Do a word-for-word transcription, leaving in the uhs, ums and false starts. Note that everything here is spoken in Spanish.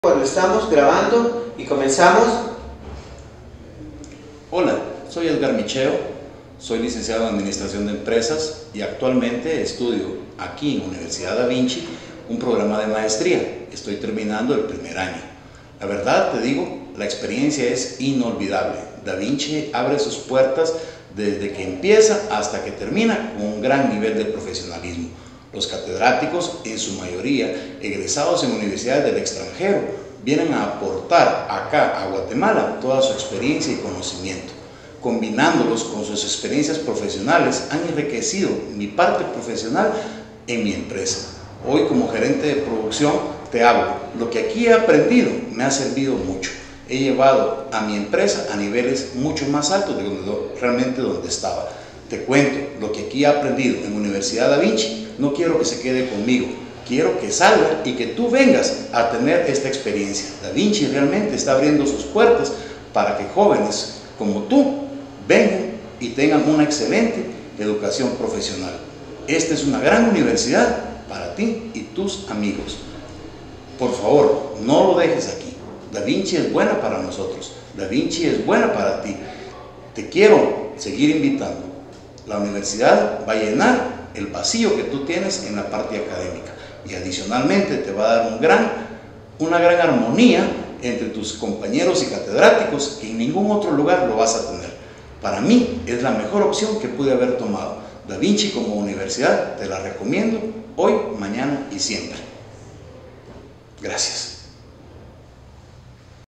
Cuando estamos grabando y comenzamos. Hola, soy Edgar Micheo, soy licenciado en Administración de Empresas y actualmente estudio aquí en la Universidad Da Vinci un programa de maestría. Estoy terminando el primer año. La verdad, te digo, la experiencia es inolvidable. Da Vinci abre sus puertas desde que empieza hasta que termina con un gran nivel de profesionalismo. Los catedráticos, en su mayoría egresados en universidades del extranjero, vienen a aportar acá a Guatemala toda su experiencia y conocimiento. Combinándolos con sus experiencias profesionales, han enriquecido mi parte profesional en mi empresa. Hoy, como gerente de producción, te hablo. Lo que aquí he aprendido me ha servido mucho. He llevado a mi empresa a niveles mucho más altos de donde, realmente donde estaba. Te cuento, lo que aquí he aprendido en Universidad Da Vinci, no quiero que se quede conmigo, quiero que salga y que tú vengas a tener esta experiencia. Da Vinci realmente está abriendo sus puertas para que jóvenes como tú vengan y tengan una excelente educación profesional. Esta es una gran universidad para ti y tus amigos. Por favor, no lo dejes aquí. Da Vinci es buena para nosotros, Da Vinci es buena para ti. Te quiero seguir invitando. La universidad va a llenar el vacío que tú tienes en la parte académica y adicionalmente te va a dar un gran, una gran armonía entre tus compañeros y catedráticos que en ningún otro lugar lo vas a tener. Para mí es la mejor opción que pude haber tomado. Da Vinci como universidad te la recomiendo hoy, mañana y siempre. Gracias.